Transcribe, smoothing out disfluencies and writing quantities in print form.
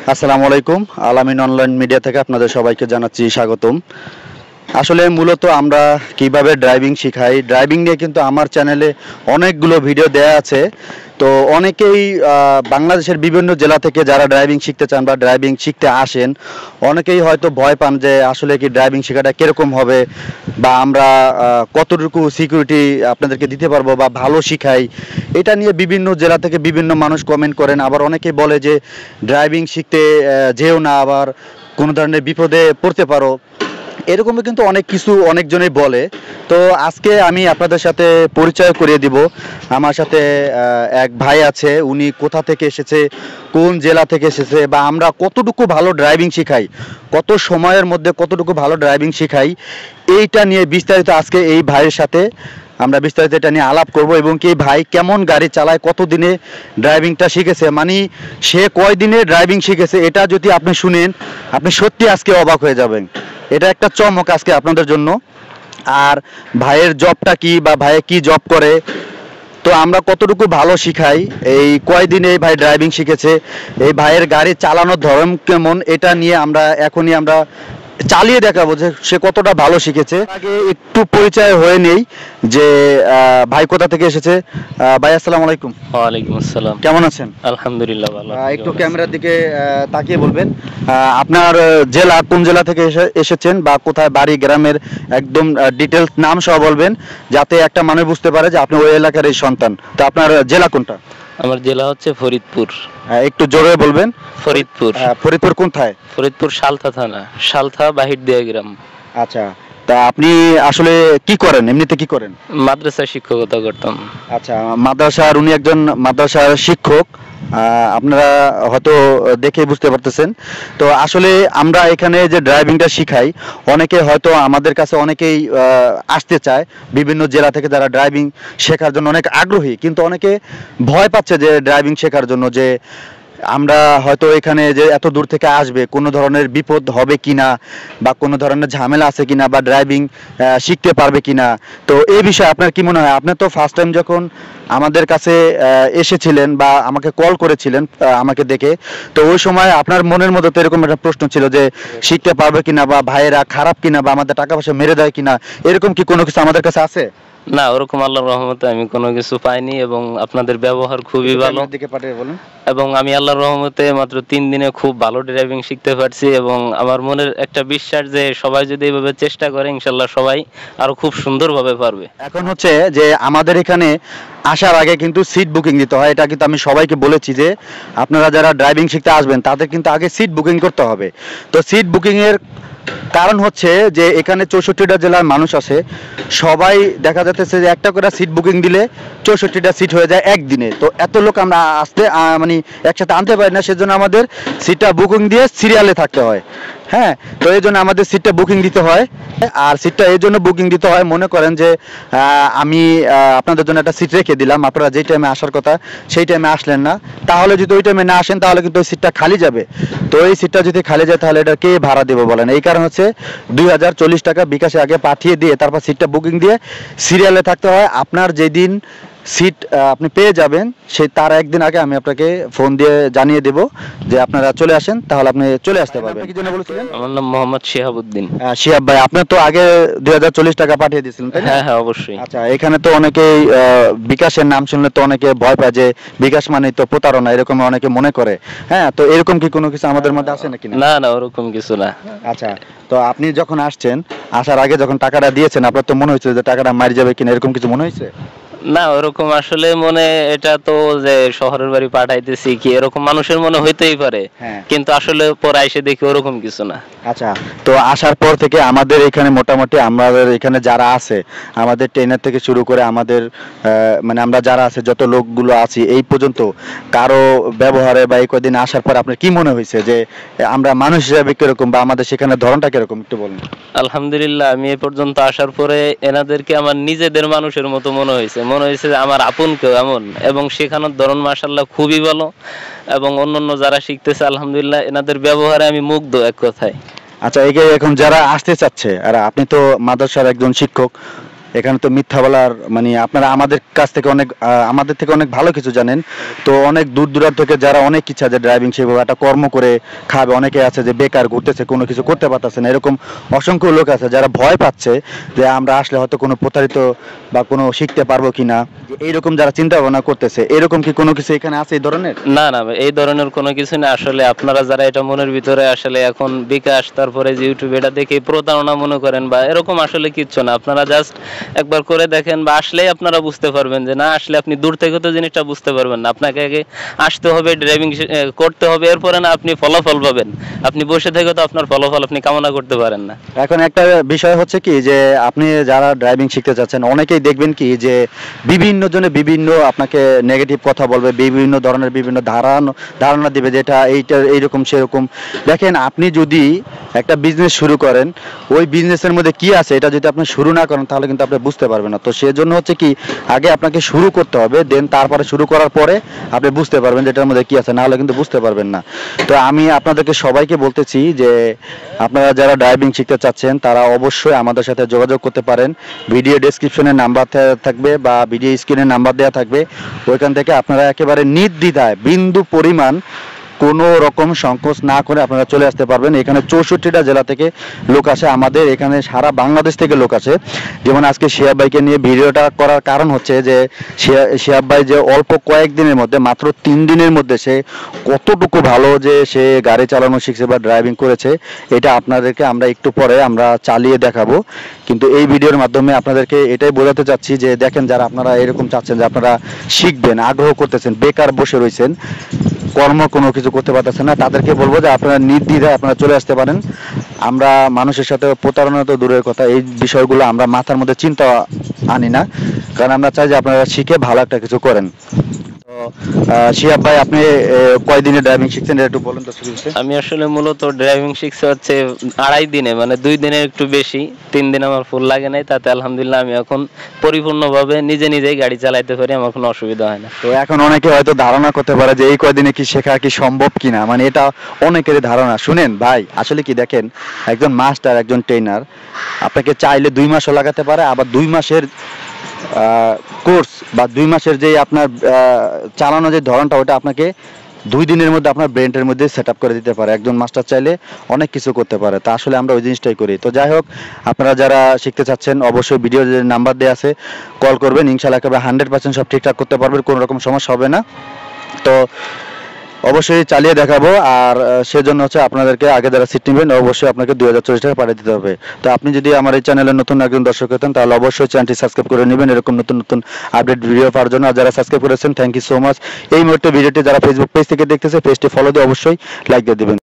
আসসালামু আলাইকুম। আলামিন অনলাইন মিডিয়া থেকে আপনাদের সবাইকে জানাচ্ছি স্বাগতম। আসলে মূলত আমরা কিভাবে ড্রাইভিং শিখাই, ড্রাইভিং নিয়ে কিন্তু আমার চ্যানেলে অনেকগুলো ভিডিও দেয়া আছে। তো অনেকেই বাংলাদেশের বিভিন্ন জেলা থেকে যারা ড্রাইভিং শিখতে চান বা ড্রাইভিং শিখতে আসেন, অনেকেই হয়তো ভয় পান যে আসলে কি ড্রাইভিং শেখাটা কীরকম হবে, বা আমরা কতটুকু সিকিউরিটি আপনাদেরকে দিতে পারবো বা ভালো শিখাই। এটা নিয়ে বিভিন্ন জেলা থেকে বিভিন্ন মানুষ কমেন্ট করেন। আবার অনেকেই বলে যে ড্রাইভিং শিখতে যেও না, আবার কোনো ধরনের বিপদে পড়তে পারো। এরকমই কিন্তু অনেক কিছু অনেকজনই বলে। তো আজকে আমি আপনাদের সাথে পরিচয় করিয়ে দিব। আমার সাথে এক ভাই আছে, উনি কোথা থেকে এসেছে, কোন জেলা থেকে এসেছে, বা আমরা কতটুকু ভালো ড্রাইভিং শিখাই, কত সময়ের মধ্যে কতটুকু ভালো ড্রাইভিং শিখাই, এইটা নিয়ে বিস্তারিত আজকে এই ভাইয়ের সাথে আমরা বিস্তারিত এটা নিয়ে আলাপ করব। এবং কি ভাই কেমন গাড়ি চালায়, কতদিনে ড্রাইভিংটা শিখেছে, মানে সে কয়দিনে ড্রাইভিং শিখেছে, এটা যদি আপনি শুনেন আপনি সত্যি আজকে অবাক হয়ে যাবেন। এটা একটা চমক আজকে আপনাদের জন্য। আর ভাইয়ের জবটা কি, বা ভাইয়ে কি জব করে, তো আমরা কতটুকু ভালো শিখাই, এই কয়দিনে এই ভাই ড্রাইভিং শিখেছে, এই ভাইয়ের গাড়ি চালানোর ধরন কেমন, এটা নিয়ে আমরা এখনই আমরা চালিয়ে দেখাবো যে সে কতটা ভালো শিখেছে। আগে একটু পরিচয় হয়ে নেই যে ভাই কোথা থেকে এসেছে। ভাই আসসালামু আলাইকুম। ওয়ালাইকুম আসসালাম। কেমন আছেন? আলহামদুলিল্লাহ ভালো। একটু ক্যামেরার দিকে তাকিয়ে বলবেন আপনার জেলা, কোন জেলা থেকে এসেছেন, বা কোথায় বাড়ি, গ্রামের একদম ডিটেলস নাম সহ বলবেন, যাতে একটা মানুষ বুঝতে পারে যে আপনি ওই এলাকার এই সন্তান। তো আপনার জেলা কোনটা? আমার জেলা হচ্ছে ফরিদপুর। একটু জোরে বলবেন। ফরিদপুর। ফরিদপুর কোথায়? ফরিদপুর সালথা থানা, সালথা বাহির দিয়া গ্রাম। আচ্ছা, তা আপনি আসলে কি করেন, এমনিতে কি করেন? মাদ্রাসায় শিক্ষকতা করতাম। আচ্ছা, মাদ্রাসার, উনি একজন মাদ্রাসার শিক্ষক। আপনারা হয়তো দেখে বুঝতে পারতেছেন। তো আসলে আমরা এখানে যে ড্রাইভিংটা শিখাই, অনেকে হয়তো আমাদের কাছে অনেকেই আসতে চায় বিভিন্ন জেলা থেকে, যারা ড্রাইভিং শেখার জন্য অনেক আগ্রহী, কিন্তু অনেকে ভয় পাচ্ছে যে ড্রাইভিং শেখার জন্য, যে আমরা হয়তো এখানে যে এত দূর থেকে আসবে, কোনো ধরনের বিপদ হবে কিনা, বা কোনো ধরনের ঝামেলা আছে কিনা, বা ড্রাইভিং শিখতে পারবে কিনা। তো এই বিষয়ে আপনার কি মনে হয়? আপনি তো ফার্স্ট টাইম যখন আমাদের কাছে এসেছিলেন বা আমাকে কল করেছিলেন আমাকে দেখে, তো ওই সময় আপনার মনের মধ্যে তো এরকম একটা প্রশ্ন ছিল যে শিখতে পারবে কিনা, বা ভাইয়েরা খারাপ কিনা, বা আমাদের টাকা পয়সা মেরে দেয় কিনা, এরকম কি কোনো কিছু আমাদের কাছে আছে? না, ওরকম আল্লাহর রহমতে আমি কোনো কিছু পাইনি, এবং আপনাদের ব্যবহার খুবই ভালো। এবং আমি আল্লাহর রহমতে মাত্র 3 দিনে খুব ভালো ড্রাইভিং শিখতে পারছি, এবং আমার মনের একটা বিশ্বাস যে সবাই যদি এইভাবে চেষ্টা করে ইনশাল্লাহ সবাই আরো খুব সুন্দরভাবে পারবে। এখন হচ্ছে যে আমাদের এখানে আসার আগে কিন্তু সিট বুকিং দিতে হয়। এটা কিন্তু আমি সবাইকে বলেছি যে আপনারা যারা ড্রাইভিং শিখতে আসবেন তাদের কিন্তু আগে সিট বুকিং করতে হবে। তো সিট বুকিংয়ের কারণ হচ্ছে যে এখানে 64টা জেলার মানুষ আছে, সবাই দেখা যাচ্ছে যে একটা করে সিট বুকিং দিলে 64টা সিট হয়ে যায় একদিনে। তো এত লোক আমরা আসতে মানে একসাথে আনতে পারি না, সেজন্য আমাদের সিটটা বুকিং দিয়ে সিরিয়ালে থাকতে হয়। হ্যাঁ, তো এই জন্য আমাদের সিটটা বুকিং দিতে হয়। আর সিটটা এই জন্য বুকিং দিতে হয়, মনে করেন যে আমি আপনাদের জন্য একটা সিট রেখে দিলাম, আপনারা যেই টাইমে আসার কথা সেই টাইমে আসলেন না, তাহলে যদি ওই টাইমে না আসেন তাহলে কিন্তু ওই সিটটা খালি যাবে। তো এই সিটটা যদি খালি যায় তাহলে এটা কে ভাড়া দেবো বলেন? এই কারণ হচ্ছে 2040 টাকা বিকাশে আগে পাঠিয়ে দিয়ে তারপর সিটটা বুকিং দিয়ে সিরিয়ালে থাকতে হয়। আপনার যেদিন সিট আপনি পেয়ে যাবেন সেই তার একদিন আগে আমি আপনাকে ফোন দিয়ে জানিয়ে দেব যে আপনারা চলে আসেন, তাহলে আপনি চলে আসতে পারবেন। কি জন্য বলেছিলেন? আমার নাম মোহাম্মদ শিহাবুদ্দিন। শিহাব ভাই, আপনি তো আগে 2040 টাকা পাঠিয়ে দিয়েছিলেন, তাই না? হ্যাঁ হ্যাঁ, অবশ্যই। আচ্ছা, এখানে তো অনেকেই বিকাশের নাম শুনলে তো অনেকে ভয় পায় যে বিকাশ মানে তো প্রতারণা, এরকম অনেকে মনে করে। হ্যাঁ, তো এরকম কি কোনো কিছু আমাদের মধ্যে আছে নাকি? না না, ওরকম কিছু না। আচ্ছা, তো আপনি যখন আসছেন, আসার আগে যখন টাকাটা দিয়েছেন, আপনার তো মনে হয়েছে যে টাকাটা মারি যাবে কিনা, এরকম কিছু মনে হয়েছে? না, ওরকম আসলে মনে, এটা তো যে শহরের বাড়ি পাঠাইতেছি কি এরকম মানুষের মনে হইতেই পারে, কিন্তু আসলে পরে এসে দেখি ওরকম কিছু না। আচ্ছা, তো আসার পর থেকে আমাদের এখানে মোটামুটি আমাদের এখানে যারা আছে, আমাদের ট্রেনার থেকে শুরু করে আমাদের মানে আমরা যারা আছে যত লোকগুলো আছি, এই পর্যন্ত কারো ব্যবহারে বা এই কদিন আসার পর আপনার কি মনে হয়েছে যে আমরা মানুষ হিসাবে কিরকম, বা আমাদের সেখানে ধরনটা কিরকম, একটু বলুন। আলহামদুলিল্লাহ, আমি এই পর্যন্ত আসার পরে এনাদেরকে আমার নিজেদের মানুষের মতো মনে হয়েছে যে আমার আপন কেউ এমন, এবং শেখানোর ধরন মাশাআল্লাহ খুবই ভালো, এবং অন্যান্য যারা শিখতেছে আলহামদুলিল্লাহ এনাদের ব্যবহারে আমি মুগ্ধ এক কথায়। আচ্ছা, এখন যারা আসতে চাচ্ছে, আর আপনি তো মাদ্রাসার একজন শিক্ষক, এখানে তো মিথ্যা বলার মানে আপনারা আমাদের কাছ থেকে আমাদের থেকে অনেক ভালো কিছু জানেন। তো অনেক দূর দূরান্ত থেকে যারা অনেক ইচ্ছা যে ড্রাইভিং শিখবে, একটা কর্ম করে খাবে, অনেকে আছে যে বেকার ঘুরতেছে, কোনো কিছু করতে পারতেছে না, এরকম অসংখ্য লোক আছে যারা ভয় পাচ্ছে যে আমরা আসলে হয়তো কোনো প্রতারিত বা কোনো শিখতে পারবো কিনা, এইরকম যারা চিন্তা ভাবনা করতেছে। এরকম কি কোনো কিছু এখানে আছে এই ধরনের? না না ভাই, এই ধরনের কোনো কিছু না। আসলে আপনারা যারা এটা মনের ভিতরে আসলে এখন বিকাশ তারপরে যে ইউটিউবে এটা দেখে প্রতারণা মনে করেন বা এরকম, আসলে কিচ্ছু না। আপনারা জাস্ট একবার করে দেখেন বা আসলেই আপনারা বুঝতে পারবেন যে না, আসলে আপনি দূর থেকে তো জিনিসটা বুঝতে পারবেন না। আপনাকে আগে আসতে হবে, ড্রাইভিং করতে হবে, এরপরে না আপনি ফলাফল পাবেন। আপনি বসে থেকে তো আপনার ফলাফল আপনি কামনা করতে পারেন না। এখন একটা বিষয় হচ্ছে কি যে আপনি যারা ড্রাইভিং শিখতে চাচ্ছেন অনেকেই দেখবেন কি যে বিভিন্ন জনে বিভিন্ন আপনাকে নেগেটিভ কথা বলবে, বিভিন্ন ধরনের বিভিন্ন ধারণা দিবে যে এটা এইরকম সেরকম। দেখেন, আপনি যদি একটা বিজনেস শুরু করেন, ওই বিজনেসের মধ্যে কি আছে এটা যদি আপনি শুরু না করেন তাহলে কিন্তু আপনি বুঝতে পারবেন না। তো সেজন্য হচ্ছে কি আগে আপনাকে শুরু করতে হবে, দেন তারপরে শুরু করার পরে আপনি বুঝতে পারবেন যে এটার মধ্যে কি আছে, না হলে কিন্তু বুঝতে পারবেন না। তো আমি আপনাদেরকে সবাইকে বলতেছি যে আপনারা যারা ড্রাইভিং শিখতে চাচ্ছেন তারা অবশ্যই আমাদের সাথে যোগাযোগ করতে পারেন। ভিডিও ডেসক্রিপশনে নাম্বার থাকবে বা ভিডিও স্ক্রিনে নাম্বার দেওয়া থাকবে, ওইখান থেকে আপনারা একেবারে নির্দ্বিধায় বিন্দু পরিমাণ কোনো রকম সংকোচ না করে আপনারা চলে আসতে পারবেন। এখানে 64টা জেলা থেকে লোক আসে, আমাদের এখানে সারা বাংলাদেশ থেকে লোক আসে। যেমন আজকে শিহাব ভাইকে নিয়ে ভিডিওটা করার কারণ হচ্ছে যে শিহাব ভাই যে অল্প কয়েকদিনের মধ্যে, মাত্র 3 দিনের মধ্যে সে কতটুকু ভালো যে সে গাড়ি চালানো শিখছে বা ড্রাইভিং করেছে, এটা আপনাদেরকে আমরা একটু পরে আমরা চালিয়ে দেখাবো। কিন্তু এই ভিডিওর মাধ্যমে আপনাদেরকে এটাই বোঝাতে চাচ্ছি যে দেখেন, যারা আপনারা এরকম চাচ্ছেন যে আপনারা শিখবেন, আগ্রহ করতেছেন, বেকার বসে রয়েছেন, কর্ম কোনো কিছু করতে পারতেছেন না, তাদেরকে বলবো যে আপনারা নির্দ্বিধায় আপনারা চলে আসতে পারেন। আমরা মানুষের সাথে প্রতারণা তো দূরের কথা, এই বিষয়গুলো আমরা মাথার মধ্যে চিন্তা আনি না, কারণ আমরা চাই যে আপনারা শিখে ভালো একটা কিছু করেন। তো শিহাব ভাই, আপনি কয়দিনে ড্রাইভিং শিখছেন এটা একটু বলুন তো। আমি আসলে মূলত ড্রাইভিং শিখছি হচ্ছে 2.5 দিনে, মানে 2 দিনের একটু বেশি। 3 দিন আমার ফুল লাগে নাই, তাতে আলহামদুলিল্লাহ আমি এখন পরিপূর্ণভাবে নিজেই গাড়ি চালাইতে পারি, আমার কোনো অসুবিধা হয় না। তো এখন অনেকে হয়তো ধারণা করতে পারে যে এই কয়দিনে কি শেখা কি সম্ভব কিনা, মানে এটা অনেকেরই ধারণা। শুনেন ভাই, আসলে কি দেখেন, একজন মাস্টার, একজন ট্রেনার আপনাকে চাইলে 2 মাসও লাগাতে পারে, আবার 2 মাসের কোর্স বা 2 মাসের যে আপনার চালানো যে ধরনটা, ওটা আপনাকে 2 দিনের মধ্যে আপনার ব্রেনের মধ্যে সেট আপ করে দিতে পারে। একজন মাস্টার চাইলে অনেক কিছু করতে পারে। তা আসলে আমরা ওই জিনিসটাই করি। তো যাই হোক, আপনারা যারা শিখতে চাচ্ছেন অবশ্যই ভিডিও যে নাম্বার দেওয়া আছে কল করবেন, ইনশাআল্লাহ একেবারে 100% সব ঠিকঠাক করতে পারবেন, কোনো রকম সমস্যা হবে না। তো অবশ্যই চালিয়ে দেখাবো। আর সেজন্য হচ্ছে আপনাদেরকে আগে যারা সিট নেবেন অবশ্যই আপনাকে 2040 টাকা পাঠিয়ে দিতে হবে। তো আপনি যদি আমার এই চ্যানেলের নতুন একজন দর্শক হতেন তাহলে অবশ্যই চ্যানেলটি সাবস্ক্রাইব করে নেবেন এরকম নতুন নতুন আপডেট ভিডিও পাওয়ার জন্য। আর যারা সাবস্ক্রাইব করেছেন থ্যাংক ইউ সো মাচ। এই মুহূর্তে ভিডিওটি যারা ফেসবুক পেজ থেকে দেখতেছে, পেজটি ফলো দিয়ে অবশ্যই লাইক দিয়ে দেবেন।